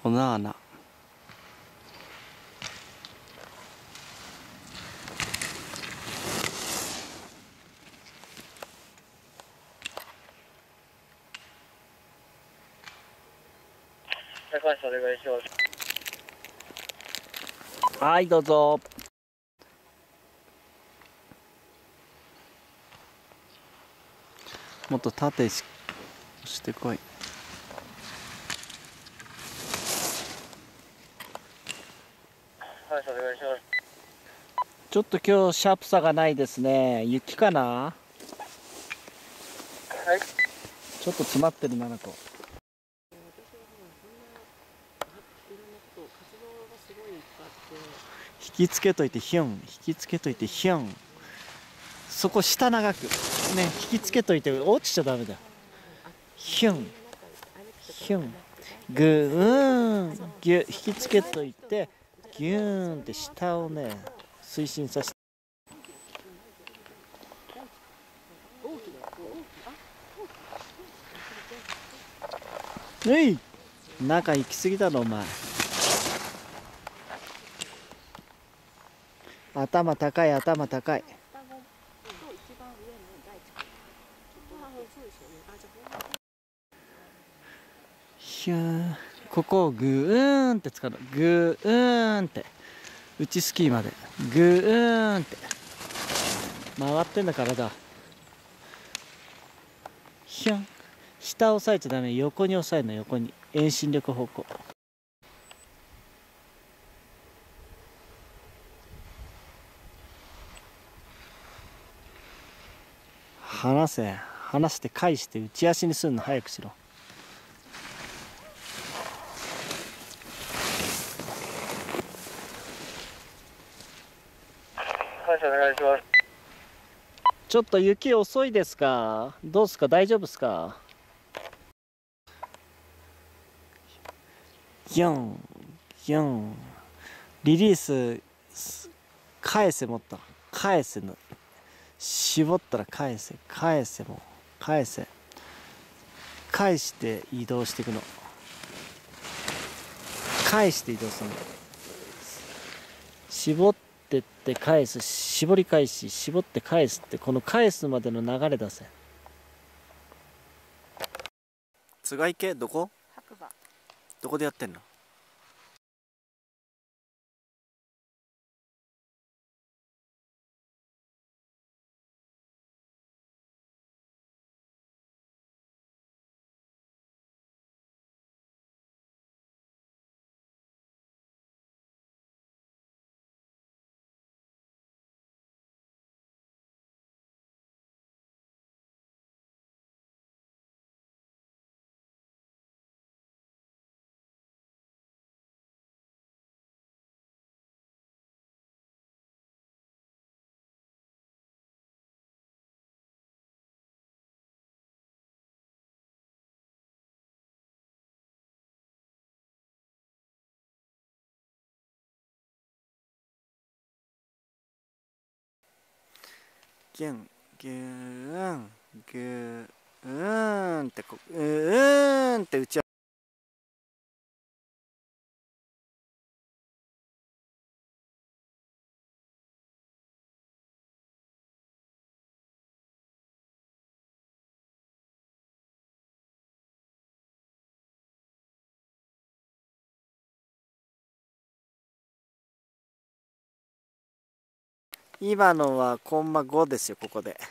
この穴。 高橋お願いします。 はい、どうぞ。もっと縦してこい。 はい、お願いします。 ちょっと今日シャープさがないですね。雪かな？ はい。 ちょっと詰まってるなと。引きつけといてヒュン、引きつけといてヒュン。そこ下長くね、引きつけといて落ちちゃダメだよ。ヒュンヒュン、グーンギュ、引きつけといてギューンって下をね推進させて。えい、中行き過ぎだろお前。頭高い、頭高い。ヒューン、ここをグーンって使うの。グーンって内スキーまでグーンって回ってんだ体。ヒュン、下押さえちゃダメ、横に押さえるの。横に遠心力方向。離せ、離して返して内足にするの早くしろ。 はい、お願いします。 ちょっと雪遅いですか？どうですか？大丈夫ですか？ギョンギョン、リリース、返せ、もっと返せの、絞ったら返せ、返せ、もう返せ、返して移動していくの。返して移動するの。絞ってって返す、絞り返し、絞って返すって、この返すまでの流れ出せ。津賀池どこ？ 白馬。 どこでやってんの？ギュンギューンギューンってこうーんって打ち合う。今のはコンマ5ですよ、ここで。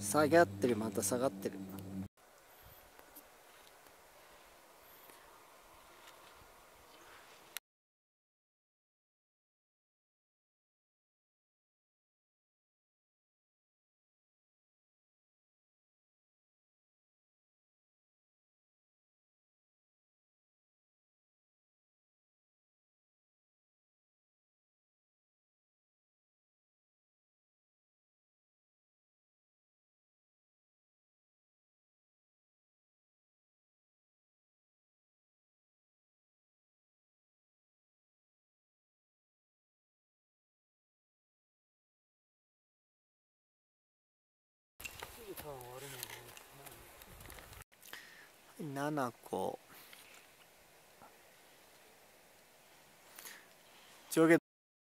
下がってる、また下がってる。7個上下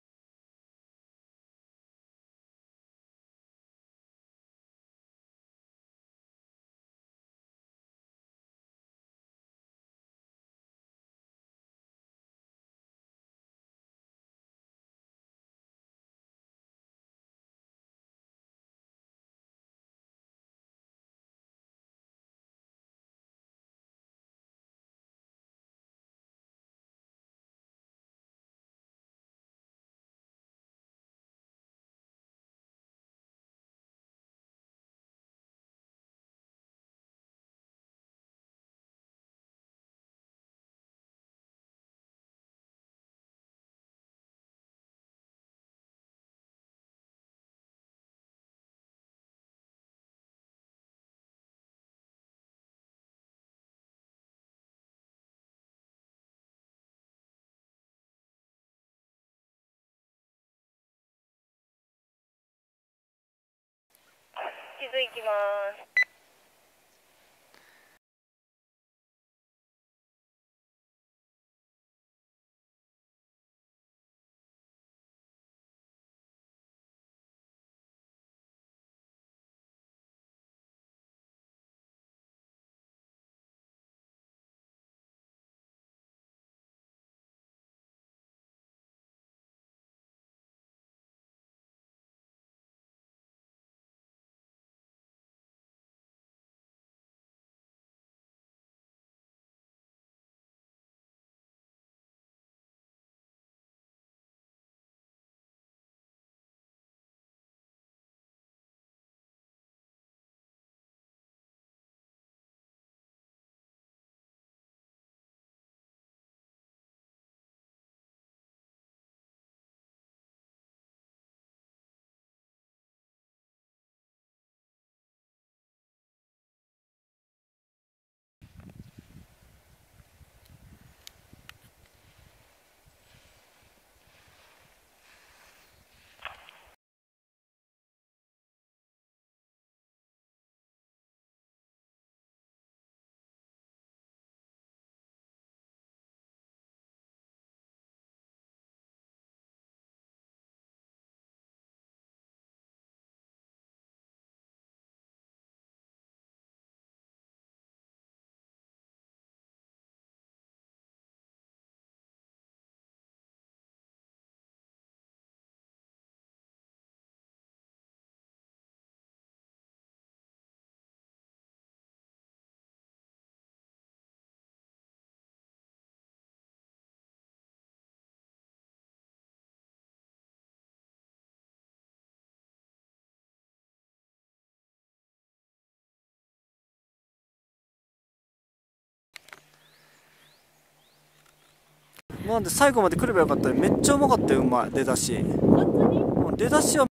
地図行きます。 なんで最後まで来ればよかった。めっちゃうまかったよ。うまい出だし。出だしは